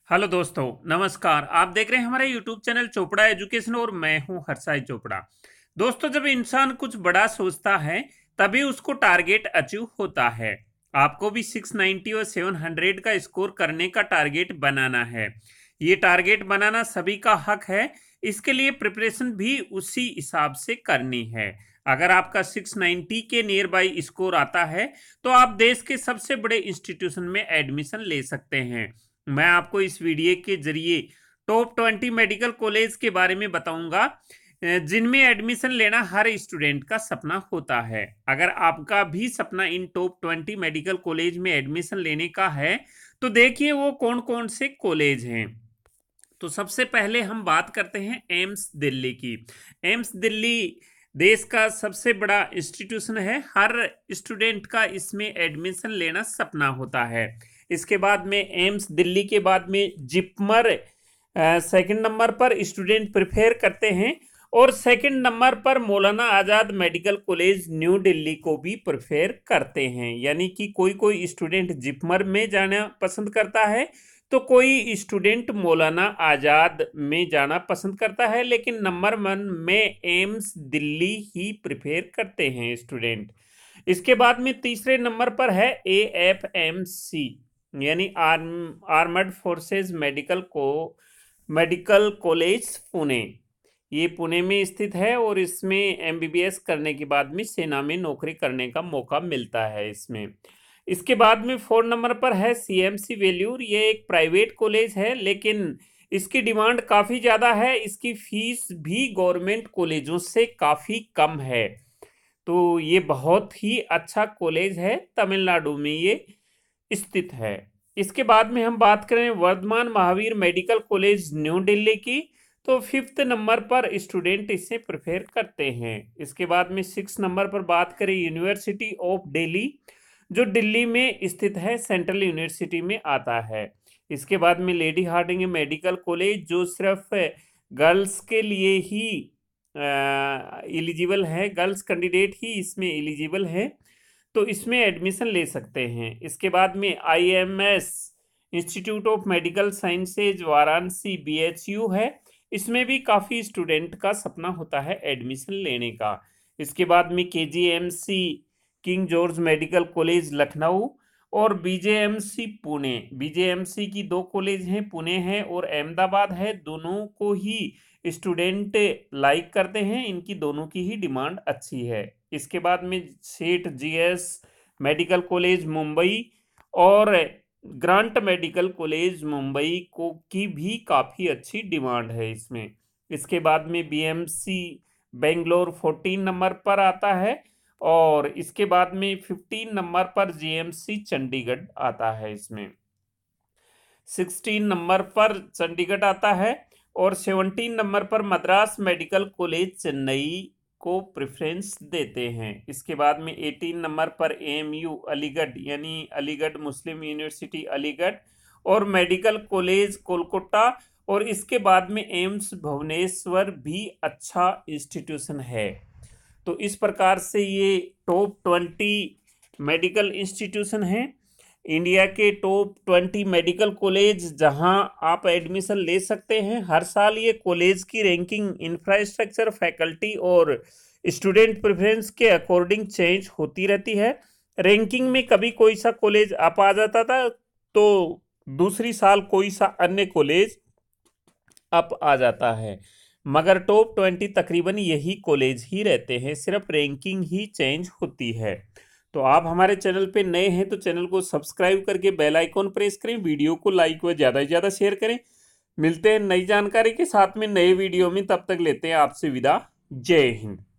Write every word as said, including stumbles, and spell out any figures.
Hello दोस्तों, नमस्कार। आप देख रहे हैं हमारे यूट्यूब चैनल चोपड़ा एजुकेशन और मैं हूं हरसाई चोपड़ा। दोस्तों, जब इंसान कुछ बड़ा सोचता है तभी उसको टारगेट अचीव होता है। आपको भी छह सौ नब्बे और सात सौ का स्कोर करने का टारगेट बनाना है। ये टारगेट बनाना सभी का हक है। इसके लिए प्रिपरेशन भी उसी हिसाब से करनी है। अगर आपका छह सौ नब्बे के नियर बाई स्कोर आता है तो आप देश के सबसे बड़े इंस्टीट्यूशन में एडमिशन ले सकते हैं। मैं आपको इस वीडियो के जरिए टॉप ट्वेंटी मेडिकल कॉलेज के बारे में बताऊंगा जिनमें एडमिशन लेना हर स्टूडेंट का सपना होता है। अगर आपका भी सपना इन टॉप ट्वेंटी मेडिकल कॉलेज में एडमिशन लेने का है तो देखिए वो कौन कौन से कॉलेज हैं। तो सबसे पहले हम बात करते हैं एम्स दिल्ली की। एम्स दिल्ली देश का सबसे बड़ा इंस्टीट्यूशन है। हर स्टूडेंट का इसमें एडमिशन लेना सपना होता है। इसके बाद में एम्स दिल्ली के बाद में जिपमर सेकंड नंबर पर स्टूडेंट प्रिपेयर करते हैं और सेकंड नंबर पर Maulana Azad medical college new Delhi को भी प्रिपेयर करते हैं। यानी कि कोई कोई स्टूडेंट जिपमर में जाना पसंद करता है तो कोई स्टूडेंट मौलाना आज़ाद में जाना पसंद करता है, लेकिन नंबर वन में एम्स दिल्ली ही प्रिपेयर करते हैं स्टूडेंट। इसके बाद में तीसरे नंबर पर है ए एफ एम सी यानी आर्म आर्मर्ड फोर्सेस मेडिकल को मेडिकल कॉलेज पुणे। ये पुणे में स्थित है और इसमें एम बी बी एस करने के बाद में सेना में नौकरी करने का मौका मिलता है इसमें। इसके बाद में फोर नंबर पर है सी एम सी वेल्यूर। ये एक प्राइवेट कॉलेज है लेकिन इसकी डिमांड काफ़ी ज़्यादा है। इसकी फीस भी गवर्नमेंट कॉलेजों से काफ़ी कम है। तो ये बहुत ही अच्छा कॉलेज है, तमिलनाडु में ये स्थित है। इसके बाद में हम बात करें Vardhman Mahavir medical college new Delhi की, तो फिफ्थ नंबर पर स्टूडेंट इसे प्रिपेयर करते हैं। इसके बाद में सिक्स नंबर पर बात करें यूनिवर्सिटी ऑफ दिल्ली जो दिल्ली में स्थित है, सेंट्रल यूनिवर्सिटी में आता है। इसके बाद में लेडी हार्डिंग मेडिकल कॉलेज जो सिर्फ गर्ल्स के लिए ही एलिजिबल है, गर्ल्स कैंडिडेट ही इसमें एलिजिबल है, तो इसमें एडमिशन ले सकते हैं। इसके बाद में I M S institute of medical sciences Varanasi B H U है। इसमें भी काफ़ी स्टूडेंट का सपना होता है एडमिशन लेने का। इसके बाद में K G M C King George medical college Lucknow और B J M C Pune. B J M C की दो कॉलेज हैं, पुणे है और अहमदाबाद है। दोनों को ही स्टूडेंट लाइक करते हैं, इनकी दोनों की ही डिमांड अच्छी है। इसके बाद में Seth G S medical college Mumbai और ग्रांट मेडिकल कॉलेज मुंबई को की भी काफ़ी अच्छी डिमांड है इसमें। इसके बाद में B M C Bangalore fourteen number पर आता है और इसके बाद में फिफ्टीन नंबर पर जी एम सी चंडीगढ़ आता है। इसमें सिक्सटीन नंबर पर चंडीगढ़ आता है और सेवनटीन नंबर पर मद्रास मेडिकल कॉलेज चेन्नई को प्रेफरेंस देते हैं। इसके बाद में एटीन नंबर पर ए एम यू अलीगढ़ यानी अलीगढ़ मुस्लिम यूनिवर्सिटी अलीगढ़ और मेडिकल कॉलेज कोलकाता और इसके बाद में एम्स भुवनेश्वर भी अच्छा इंस्टीट्यूशन है। तो इस प्रकार से ये टॉप ट्वेंटी मेडिकल इंस्टीट्यूशन हैं, इंडिया के टॉप ट्वेंटी मेडिकल कॉलेज जहां आप एडमिशन ले सकते हैं। हर साल ये कॉलेज की रैंकिंग इंफ्रास्ट्रक्चर, फैकल्टी और स्टूडेंट प्रेफरेंस के अकॉर्डिंग चेंज होती रहती है। रैंकिंग में कभी कोई सा कॉलेज अप आ जाता था तो दूसरी साल कोई सा अन्य कॉलेज अप आ जाता है, मगर टॉप ट्वेंटी तकरीबन यही कॉलेज ही रहते हैं, सिर्फ रैंकिंग ही चेंज होती है। तो आप हमारे चैनल पे नए हैं तो चैनल को सब्सक्राइब करके बेल आइकॉन प्रेस करें, वीडियो को लाइक व ज़्यादा से ज़्यादा शेयर करें। मिलते हैं नई जानकारी के साथ में नए वीडियो में, तब तक लेते हैं आपसे विदा। जय हिंद।